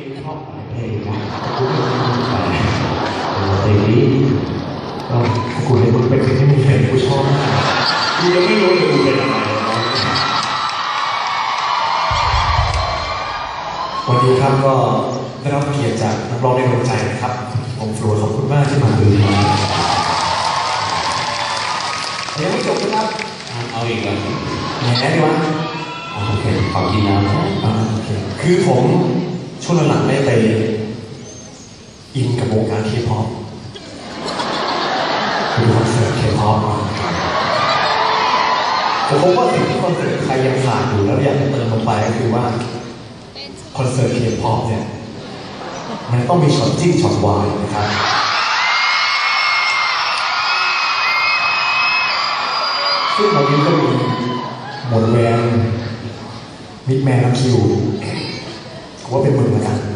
ชอบเพลงนะคุณเพลงนี้ก็คุณเป็นเพลงที่มีแฟนผู้ชอบคุณยังไม่รู้เลยคุณเป็นอะไรวันนี้ครับก็ได้รับเกียรติจากนักร้องในดวงใจนะครับผมฟลัวขอบคุณมากที่มาดูดียังไม่จบนะครับเอาอีกแล้วแหมดีวะโอเคขอกินน้ำโอเคคือผมช่วงหลังๆได้ไปอินกับวงการเคป๊อปดูคอนเสิร์ตเคป๊อปผมพบว่าสิ่งที่คอนเสิร์ตใครยังขาดอยู่แล้วอยากจะเติมลงไปก็คือว่าคอนเสิร์ตเคป๊อปเนี่ยมันต้องมีช็อตจิ้งช็อตวายนะครับซึ่งวันนี้ก็มีหมดแวร์มิดแมนและคิวกูว่าเป็นมึงละกัน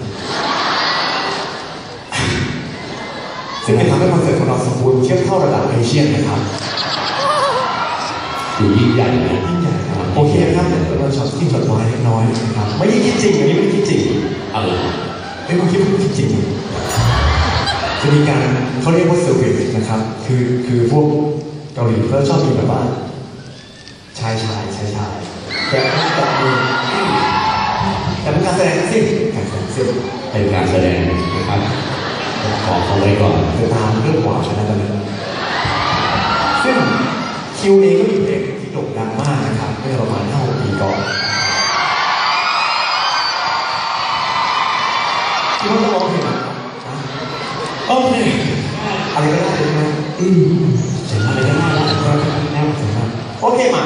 ซึ่งจะทำให้คอนเสิร์ตของเราสมบูรณ์เทียบเท่าระดับเอเชียนนะครับดูยิ่งใหญ่นะยิ่งใหญ่ครับโอเคครับเราช็อตที่ช็อตไว้เล็กน้อยนะครับไม่ได้คิดจริงอันนี้ไม่ได้คิดจริงอะไรไม่ได้คิดจริงจะมีการเขาเรียกว่าเซอร์วิสนะครับคือพวกเกาหลีเขาชอบมีแบบว่าชายแต่มือแต่เป็นการแสดงสิเป็นการแสดงนะครับขอเขาไว้ก่อนจะตามเรื่องหวานนะตอนนี้ซึ่งคิวเองก็มีเพลงที่โด่งดังมากนะครับเมื่อประมาณ5 ปีก่อนที่ว่าจะร้องเพลงโอเคอะไรก็ได้ใช่ไหมเสร็จอะไรก็ได้แล้วแน่เสร็จแล้วโอเคมา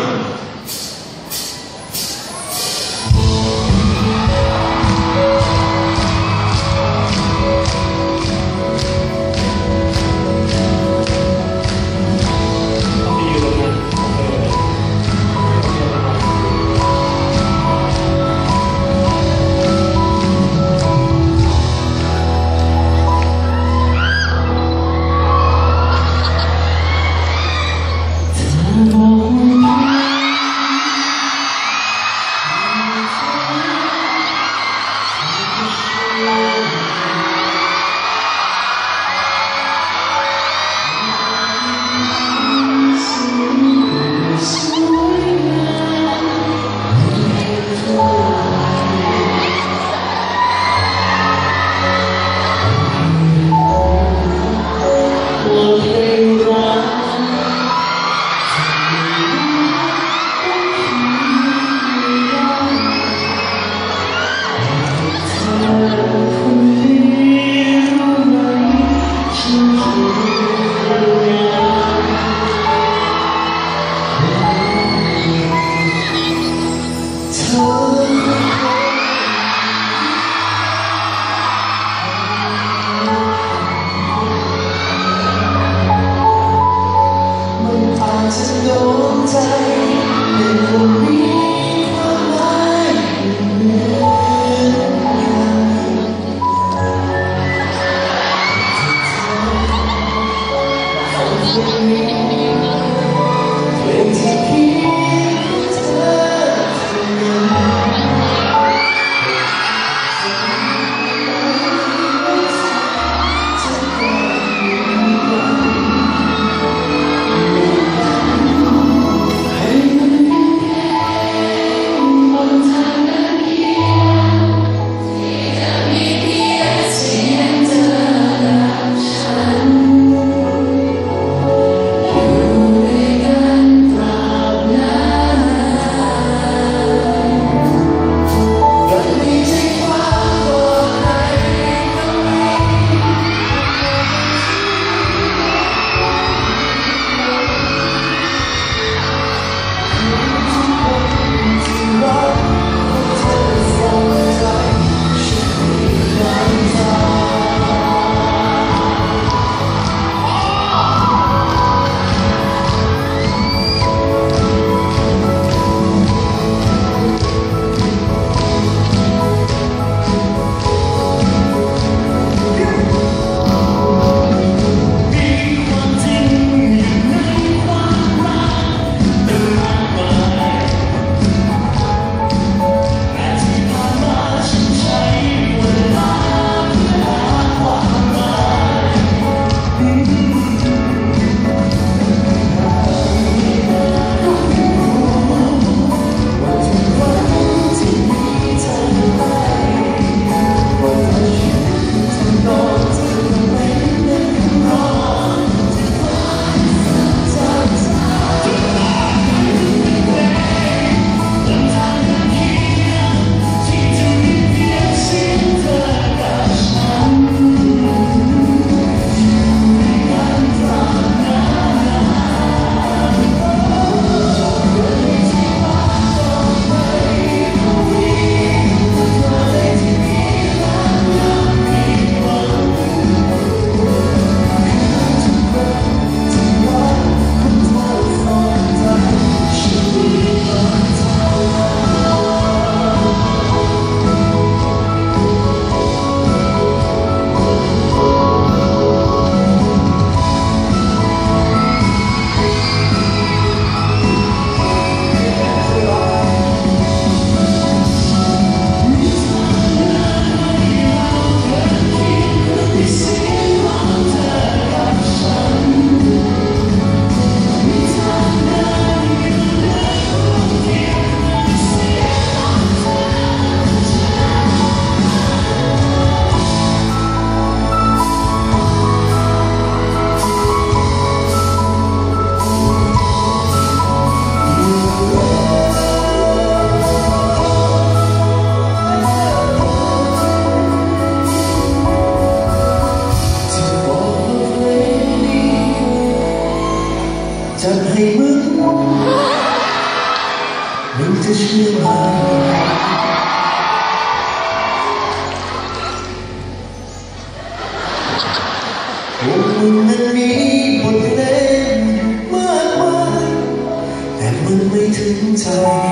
นั้นมีบทเพลงมากมายแต่มันไม่ถึงใจ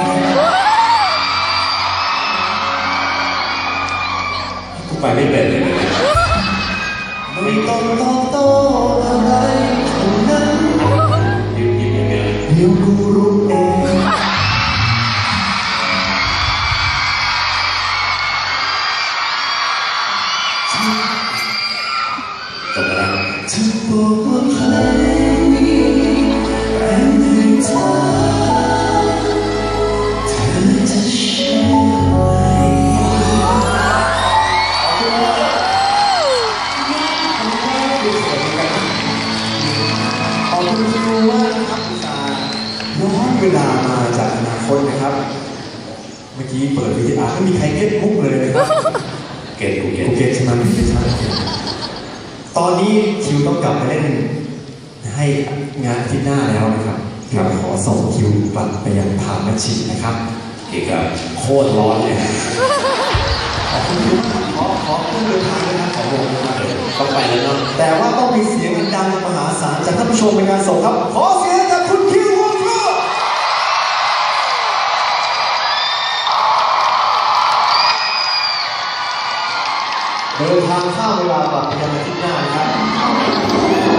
กูไปไม่เป็นเลยไม่ต้องตอบโต้อะไรทั้งนั้นเดี๋ยวกูรู้เองจบแล้วจะบอกว่าเพลงนี้เป็นเรื่องเธอจะเชื่อไหมขอบคุณครูว่านะครับอุตส่าห์ย้อนเวลามาจากอนาคตนะครับเมื่อกี้เปิดวิดีอาร์ไม่มีใครเก็ตมุกเลยนะครับเก็ตกูเก็ตใช่ไหมไม่ใช่ตอนนี้คิวต้องกลับไปเล่นให้งานอาทิตย์หน้าแล้วนะครับเราขอส่งคิวกลับไปยังพาแมชชีนะครับเกี่ยวกับโคตรร้อนเลยขอบคุณทุกท่านขอผู้เดินทางด้วยนะขอลงมาต้องไปแล้วเนาะแต่ว่าต้องมีเสียงดังมหาศาลจากท่านผู้ชมในงานส่งครับขอเสียงจากคุณคิววงศ์เดินทางข้ามเวลากลับไปยังอาทิตย์หน้านะครับ